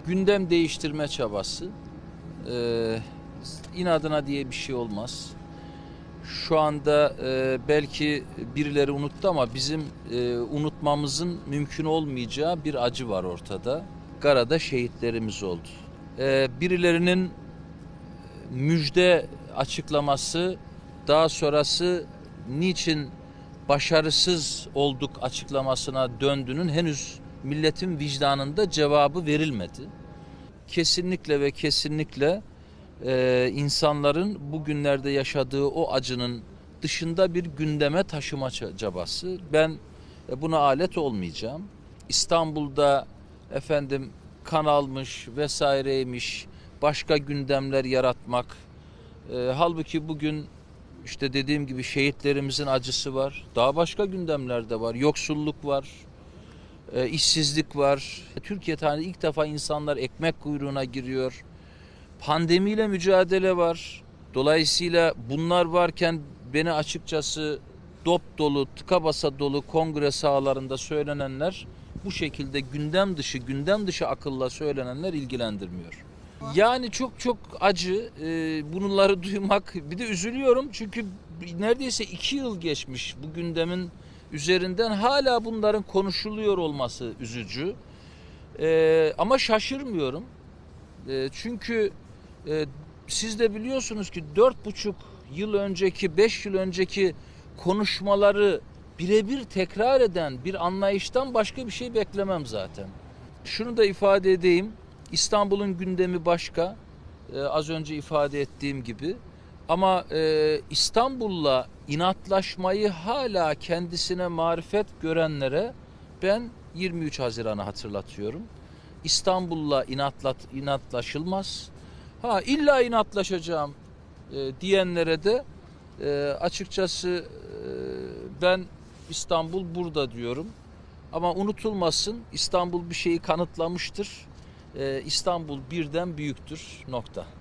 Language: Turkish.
Gündem değiştirme çabası. İnadına diye bir şey olmaz. Şu anda belki birileri unuttu ama bizim unutmamızın mümkün olmayacağı bir acı var ortada. Gara'da şehitlerimiz oldu. Birilerinin müjde açıklaması, daha sonrası niçin başarısız olduk açıklamasına döndüğünün henüz milletin vicdanında cevabı verilmedi. Kesinlikle ve kesinlikle insanların bugünlerde yaşadığı o acının dışında bir gündeme taşıma çabası. Ben buna alet olmayacağım. İstanbul'da kan almış vesaireymiş, başka gündemler yaratmak. Halbuki bugün işte dediğim gibi şehitlerimizin acısı var. Daha başka gündemler de var. Yoksulluk var. İşsizlik var. Türkiye tarihinde ilk defa insanlar ekmek kuyruğuna giriyor. Pandemiyle mücadele var. Dolayısıyla bunlar varken beni açıkçası dop dolu, tıka basa dolu kongre sahalarında söylenenler, bu şekilde gündem dışı akılla söylenenler ilgilendirmiyor. Yani çok çok acı bunları duymak. Bir de üzülüyorum çünkü neredeyse 2 yıl geçmiş bu gündemin üzerinden, hala bunların konuşuluyor olması üzücü. Ama şaşırmıyorum. Çünkü siz de biliyorsunuz ki 4,5 yıl önceki, 5 yıl önceki konuşmaları birebir tekrar eden bir anlayıştan başka bir şey beklemem zaten. Şunu da ifade edeyim. İstanbul'un gündemi başka. Az önce ifade ettiğim gibi. Ama İstanbul'la inatlaşmayı hala kendisine marifet görenlere ben 23 Haziran'ı hatırlatıyorum. İstanbul'la inatlaşılmaz. İlla inatlaşacağım diyenlere de açıkçası ben İstanbul burada diyorum. Ama unutulmasın, İstanbul bir şeyi kanıtlamıştır. İstanbul birden büyüktür. Nokta.